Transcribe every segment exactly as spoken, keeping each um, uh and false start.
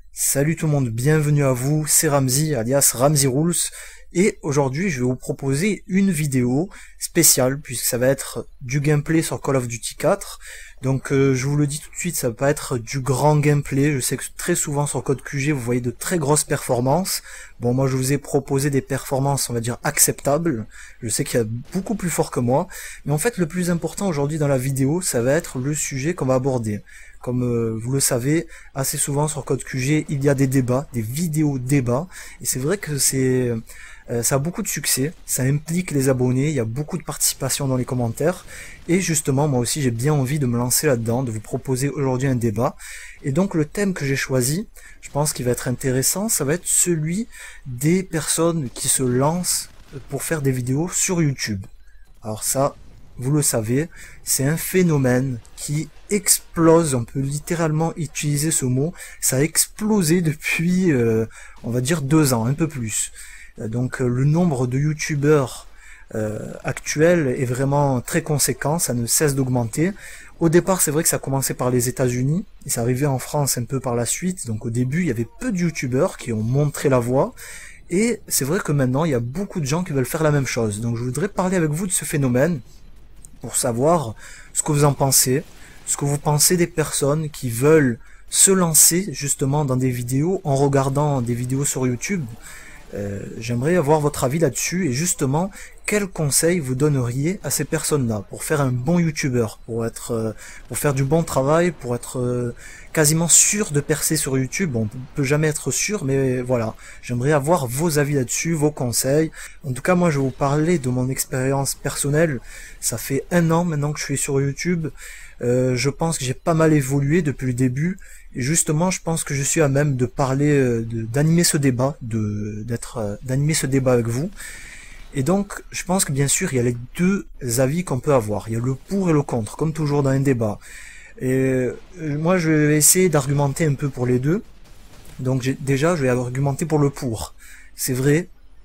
Salut tout le monde, bienvenue à vous, c'est Ramzi, alias Ramzi Rules, et aujourd'hui je vais vous proposer une vidéo spéciale, puisque ça va être du gameplay sur Call of Duty quatre, donc euh, je vous le dis tout de suite, ça va pas être du grand gameplay, je sais que très souvent sur Code Q G vous voyez de très grosses performances, bon moi je vous ai proposé des performances on va dire acceptables, je sais qu'il y a beaucoup plus fort que moi, mais en fait le plus important aujourd'hui dans la vidéo, ça va être le sujet qu'on va aborder. Comme euh, vous le savez, assez souvent sur Code Q G, il y a des débats, des vidéos débats, et c'est vrai que c'est, euh, ça a beaucoup de succès, ça implique les abonnés, il y a beaucoup de participation dans les commentaires, et justement, moi aussi j'ai bien envie de me lancer là-dedans, de vous proposer aujourd'hui un débat, et donc le thème que j'ai choisi, je pense qu'il va être intéressant, ça va être celui des personnes qui se lancent pour faire des vidéos sur YouTube. Alors ça, vous le savez, c'est un phénomène qui explose, on peut littéralement utiliser ce mot, ça a explosé depuis, euh, on va dire, deux ans, un peu plus. Donc euh, le nombre de youtubeurs euh, actuels est vraiment très conséquent, ça ne cesse d'augmenter. Au départ, c'est vrai que ça a commencé par les États-Unis, et c'est arrivé en France un peu par la suite, donc au début, il y avait peu de youtubeurs qui ont montré la voie, et c'est vrai que maintenant, il y a beaucoup de gens qui veulent faire la même chose. Donc je voudrais parler avec vous de ce phénomène, pour savoir ce que vous en pensez, ce que vous pensez des personnes qui veulent se lancer justement dans des vidéos en regardant des vidéos sur YouTube. Euh, J'aimerais avoir votre avis là-dessus et justement quels conseils vous donneriez à ces personnes-là pour faire un bon youtubeur, pour être, euh, pour faire du bon travail, pour être euh, quasiment sûr de percer sur YouTube. Bon, on peut jamais être sûr, mais voilà. J'aimerais avoir vos avis là-dessus, vos conseils. En tout cas, moi, je vais vous parler de mon expérience personnelle. Ça fait un an maintenant que je suis sur YouTube. Euh, je pense que j'ai pas mal évolué depuis le début. Et justement, je pense que je suis à même de parler, euh, de- d'animer ce débat, de d'être, euh, d'animer ce débat avec vous. Et donc, je pense que bien sûr, il y a les deux avis qu'on peut avoir. Il y a le pour et le contre, comme toujours dans un débat. Et euh, moi, je vais essayer d'argumenter un peu pour les deux. Donc j'ai- déjà, je vais argumenter pour le pour. C'est vrai,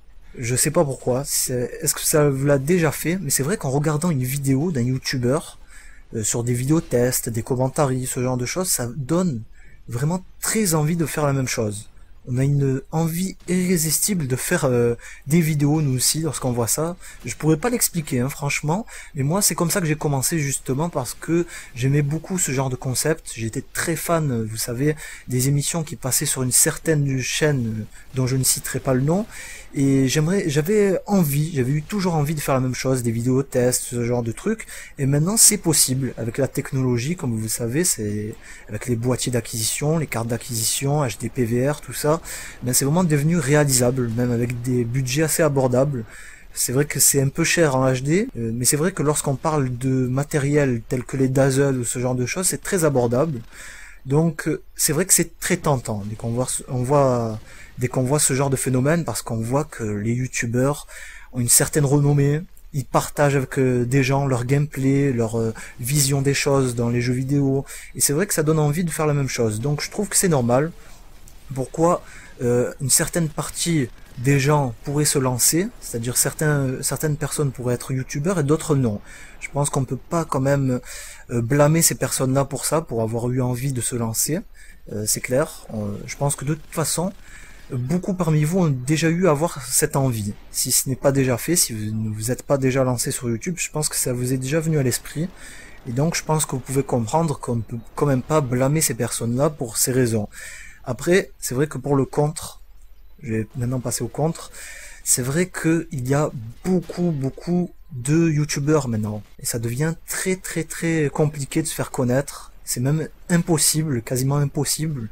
je sais pas pourquoi. c'est- Est-ce que ça vous l'a déjà fait? Mais c'est vrai qu'en regardant une vidéo d'un youtubeur, euh, sur des vidéos tests, des commentaires, ce genre de choses, ça donne vraiment très envie de faire la même chose. On a une envie irrésistible de faire euh, des vidéos nous aussi lorsqu'on voit ça. Je pourrais pas l'expliquer hein, franchement, mais moi c'est comme ça que j'ai commencé justement parce que j'aimais beaucoup ce genre de concept. J'étais très fan, vous savez, des émissions qui passaient sur une certaine chaîne euh, dont je ne citerai pas le nom. Et j'aimerais, j'avais envie, j'avais eu toujours envie de faire la même chose, des vidéos tests, ce genre de trucs. Et maintenant c'est possible avec la technologie, comme vous le savez, c'est avec les boîtiers d'acquisition, les cartes d'acquisition, H D P V R, tout ça. Ben c'est vraiment devenu réalisable, même avec des budgets assez abordables. C'est vrai que c'est un peu cher en H D, euh, mais c'est vrai que lorsqu'on parle de matériel tel que les Dazzle ou ce genre de choses, c'est très abordable. Donc euh, c'est vrai que c'est très tentant dès qu'on voit, on voit, dès qu'on voit ce genre de phénomène, parce qu'on voit que les youtubeurs ont une certaine renommée, ils partagent avec euh, des gens leur gameplay, leur euh, vision des choses dans les jeux vidéo, et c'est vrai que ça donne envie de faire la même chose. Donc je trouve que c'est normal. Pourquoi euh, une certaine partie des gens pourraient se lancer, c'est-à-dire certains, certaines personnes pourraient être youtubeurs et d'autres non. Je pense qu'on peut pas quand même euh, blâmer ces personnes-là pour ça, pour avoir eu envie de se lancer, euh, c'est clair. On- je pense que de toute façon, beaucoup parmi vous ont déjà eu à avoir cette envie. Si ce n'est pas déjà fait, si vous ne vous êtes pas déjà lancé sur YouTube, je pense que ça vous est déjà venu à l'esprit. Et donc je pense que vous pouvez comprendre qu'on ne peut quand même pas blâmer ces personnes-là pour ces raisons. Après, c'est vrai que pour le contre, je vais maintenant passer au contre, c'est vrai qu'il y a beaucoup, beaucoup de youtubeurs maintenant. Et ça devient très, très, très compliqué de se faire connaître. C'est même impossible, quasiment impossible.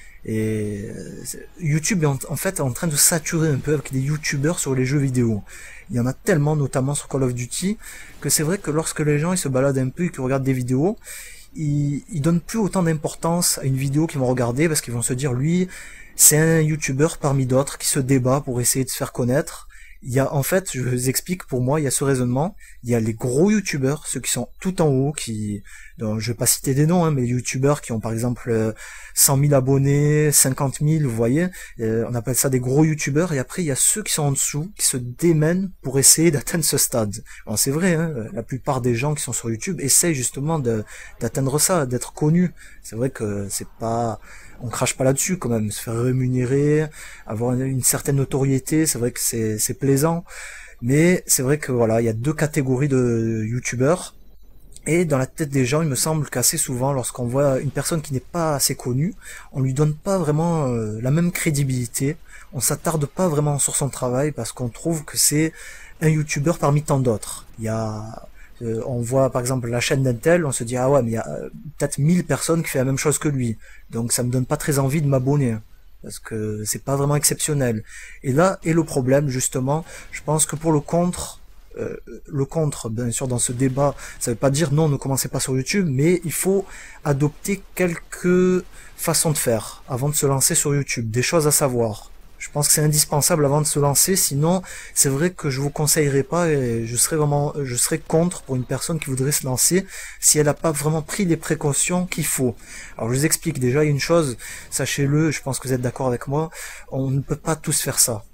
Et euh, YouTube est en, en fait en train de saturer un peu avec des youtubeurs sur les jeux vidéo. Il y en a tellement, notamment sur Call of Duty, que c'est vrai que lorsque les gens ils se baladent un peu et qu'ils regardent des vidéos, ils, ils donnent plus autant d'importance à une vidéo qu'ils vont regarder parce qu'ils vont se dire lui c'est un youtubeur parmi d'autres qui se débat pour essayer de se faire connaître Il y a, en fait, je vous explique, pour moi, il y a ce raisonnement. Il y a les gros youtubeurs, ceux qui sont tout en haut, qui, donc, je vais pas citer des noms, hein, mais les youtubeurs qui ont par exemple euh, cent mille abonnés, cinquante mille, vous voyez, euh, on appelle ça des gros youtubeurs. Et après, il y a ceux qui sont en dessous, qui se démènent pour essayer d'atteindre ce stade. Bon, c'est vrai, hein, la plupart des gens qui sont sur YouTube essayent justement de, d'atteindre ça, d'être connus. C'est vrai que c'est pas, on crache pas là-dessus quand même, se faire rémunérer, avoir une, une certaine notoriété, c'est vrai que c'est, c'est plaisant. Mais c'est vrai que voilà, il y a deux catégories de youtubeurs. Et dans la tête des gens, il me semble qu'assez souvent, lorsqu'on voit une personne qui n'est pas assez connue, on lui donne pas vraiment euh, la même crédibilité. On s'attarde pas vraiment sur son travail parce qu'on trouve que c'est un youtubeur parmi tant d'autres. Il y a, euh, on voit par exemple la chaîne d'un tel, on se dit ah ouais mais il y a euh, peut-être mille personnes qui font la même chose que lui. Donc ça me donne pas très envie de m'abonner parce que c'est pas vraiment exceptionnel. Et là est le problème justement. Je pense que pour le contre. Euh, le contre, bien sûr, dans ce débat, ça veut pas dire non, ne commencez pas sur YouTube, mais il faut adopter quelques façons de faire avant de se lancer sur YouTube, des choses à savoir. Je pense que c'est indispensable avant de se lancer, sinon c'est vrai que je vous conseillerais pas et je serais vraiment, je serais contre pour une personne qui voudrait se lancer si elle n'a pas vraiment pris les précautions qu'il faut. Alors je vous explique déjà une chose, sachez-le, je pense que vous êtes d'accord avec moi, on ne peut pas tous faire ça.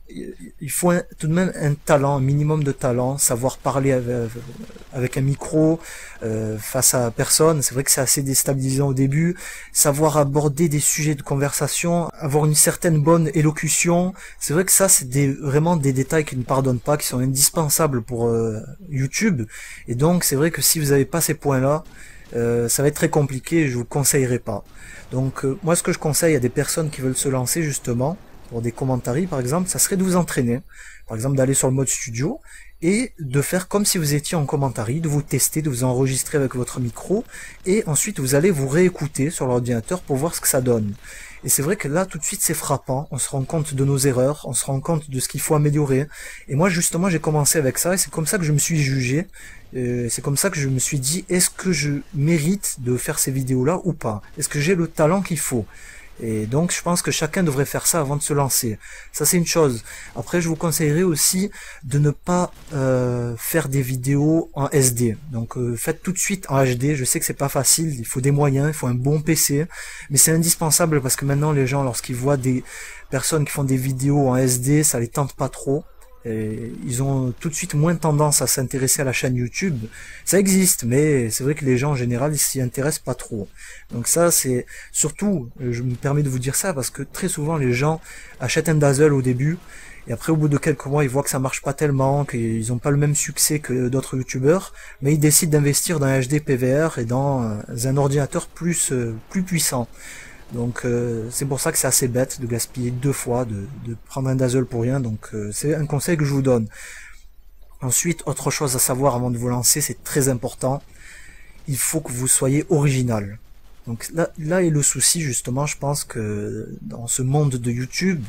Il faut un, tout de même un talent, un minimum de talent, savoir parler avec, avec un micro euh, face à personne. C'est vrai que c'est assez déstabilisant au début. Savoir aborder des sujets de conversation, avoir une certaine bonne élocution. C'est vrai que ça, c'est des, vraiment des détails qui ne pardonnent pas, qui sont indispensables pour euh, YouTube. Et donc, c'est vrai que si vous n'avez pas ces points-là, euh, ça va être très compliqué et je vous conseillerais pas. Donc, euh, moi, ce que je conseille à des personnes qui veulent se lancer, justement, pour des commentaires par exemple, ça serait de vous entraîner, par exemple d'aller sur le mode studio et de faire comme si vous étiez en commentaire, de vous tester, de vous enregistrer avec votre micro et ensuite vous allez vous réécouter sur l'ordinateur pour voir ce que ça donne. Et c'est vrai que là tout de suite c'est frappant, on se rend compte de nos erreurs, on se rend compte de ce qu'il faut améliorer. Et moi justement j'ai commencé avec ça et c'est comme ça que je me suis jugé, euh, c'est comme ça que je me suis dit est-ce que je mérite de faire ces vidéos là ou pas, est-ce que j'ai le talent qu'il faut. Et donc je pense que chacun devrait faire ça avant de se lancer. Ça c'est une chose. Après je vous conseillerais aussi de ne pas euh, faire des vidéos en S D. Donc euh, faites tout de suite en H D. Je sais que c'est pas facile, il faut des moyens, il faut un bon P C. Mais c'est indispensable parce que maintenant les gens lorsqu'ils voient des personnes qui font des vidéos en S D, ça les tente pas trop. Et ils ont tout de suite moins tendance à s'intéresser à la chaîne YouTube. Ça existe, mais c'est vrai que les gens en général ils s'y intéressent pas trop. Donc ça c'est surtout, je me permets de vous dire ça parce que très souvent les gens achètent un Dazzle au début et après au bout de quelques mois ils voient que ça marche pas tellement, qu'ils ont pas le même succès que d'autres youtubeurs, mais ils décident d'investir dans un H D P V R et dans un ordinateur plus plus puissant. Donc euh, c'est pour ça que c'est assez bête de gaspiller deux fois, de, de prendre un Dazzle pour rien, donc euh, c'est un conseil que je vous donne. Ensuite, autre chose à savoir avant de vous lancer, c'est très important, il faut que vous soyez original. Donc là, là est le souci justement, je pense que dans ce monde de YouTube,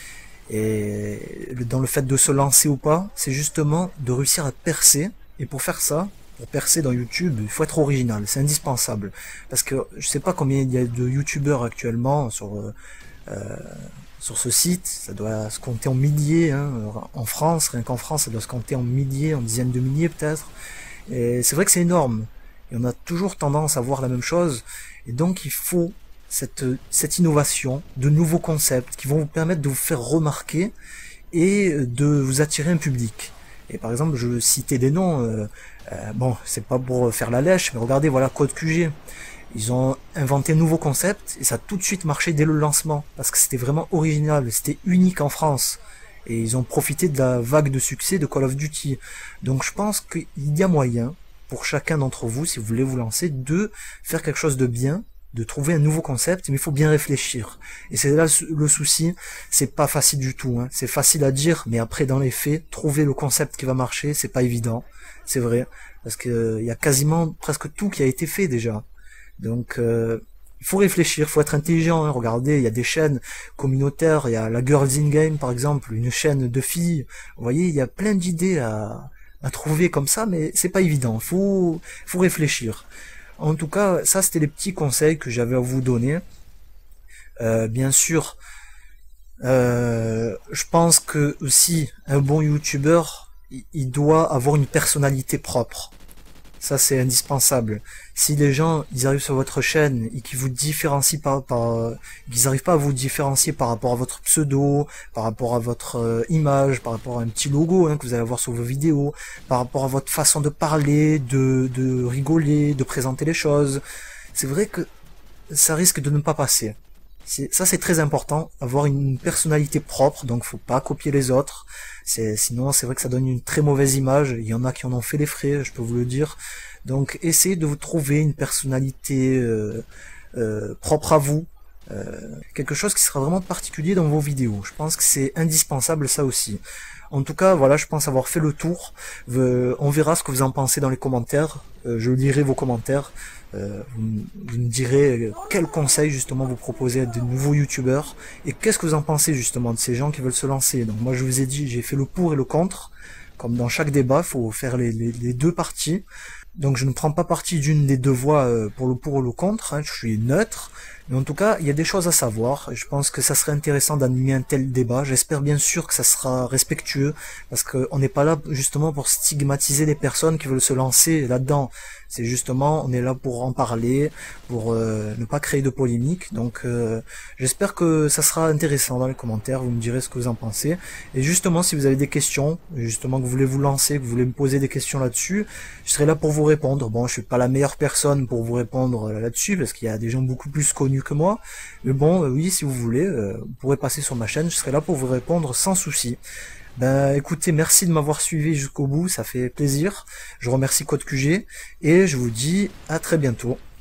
et dans le fait de se lancer ou pas, c'est justement de réussir à percer, et pour faire ça, pour percer dans YouTube, il faut être original, c'est indispensable. Parce que je sais pas combien il y a de youtubeurs actuellement sur euh, sur ce site, ça doit se compter en milliers, hein, en France, rien qu'en France, ça doit se compter en milliers, en dizaines de milliers peut-être. Et c'est vrai que c'est énorme. Et on a toujours tendance à voir la même chose. Et donc il faut cette cette innovation, de nouveaux concepts qui vont vous permettre de vous faire remarquer et de vous attirer un public. Et par exemple, je citais des noms, euh, euh, bon, c'est pas pour faire la lèche, mais regardez, voilà, Code Q G. Ils ont inventé un nouveau concept, et ça a tout de suite marché dès le lancement, parce que c'était vraiment original, c'était unique en France. Et ils ont profité de la vague de succès de Call of Duty. Donc je pense qu'il y a moyen, pour chacun d'entre vous, si vous voulez vous lancer, de faire quelque chose de bien, de trouver un nouveau concept, mais il faut bien réfléchir. Et c'est là le souci, c'est pas facile du tout, hein. C'est facile à dire, mais après dans les faits, trouver le concept qui va marcher, c'est pas évident, c'est vrai, parce que euh, il y a quasiment presque tout qui a été fait déjà. Donc euh, il faut réfléchir, il faut être intelligent, hein. Regardez, il y a des chaînes communautaires, il y a la Girls in Game par exemple, une chaîne de filles, vous voyez, il y a plein d'idées à, à trouver comme ça, mais c'est pas évident, faut, faut réfléchir. En tout cas, ça c'était les petits conseils que j'avais à vous donner. Euh, bien sûr, Euh, je pense que aussi un bon youtubeur, il il doit avoir une personnalité propre. Ça, c'est indispensable. Si les gens, ils arrivent sur votre chaîne et qu'ils vous différencient par, par qu'ils n'arrivent pas à vous différencier par rapport à votre pseudo, par rapport à votre euh, image, par rapport à un petit logo hein, que vous allez avoir sur vos vidéos, par rapport à votre façon de parler, de, de rigoler, de présenter les choses, c'est vrai que ça risque de ne pas passer. Ça, c'est très important, avoir une personnalité propre, donc faut pas copier les autres. C'est, sinon, c'est vrai que ça donne une très mauvaise image. Il y en a qui en ont fait les frais, je peux vous le dire. Donc, essayez de vous trouver une personnalité euh, euh, propre à vous, euh, quelque chose qui sera vraiment particulier dans vos vidéos. Je pense que c'est indispensable, ça aussi. En tout cas, voilà, je pense avoir fait le tour. Euh, on verra ce que vous en pensez dans les commentaires. Euh, je lirai vos commentaires. Euh, vous, vous me direz quels conseils justement vous proposez à de nouveaux youtubeurs et qu'est-ce que vous en pensez justement de ces gens qui veulent se lancer. Donc moi je vous ai dit, j'ai fait le pour et le contre. Comme dans chaque débat, il faut faire les, les, les deux parties. Donc je ne prends pas parti d'une des deux voix euh, pour le pour ou le contre, hein, je suis neutre. Mais en tout cas, il y a des choses à savoir. Je pense que ça serait intéressant d'animer un tel débat. J'espère bien sûr que ça sera respectueux, parce qu'on n'est pas là justement pour stigmatiser les personnes qui veulent se lancer là-dedans. C'est justement, on est là pour en parler, pour euh, ne pas créer de polémique. Donc euh, j'espère que ça sera intéressant dans les commentaires, vous me direz ce que vous en pensez. Et justement, si vous avez des questions, justement que vous voulez vous lancer, que vous voulez me poser des questions là-dessus, je serai là pour vous répondre. Bon, je suis pas la meilleure personne pour vous répondre là-dessus, parce qu'il y a des gens beaucoup plus connus que moi, mais bon, euh, oui, si vous voulez, euh, vous pourrez passer sur ma chaîne, je serai là pour vous répondre sans souci. Ben écoutez, merci de m'avoir suivi jusqu'au bout, ça fait plaisir. Je remercie Code Q G et je vous dis à très bientôt.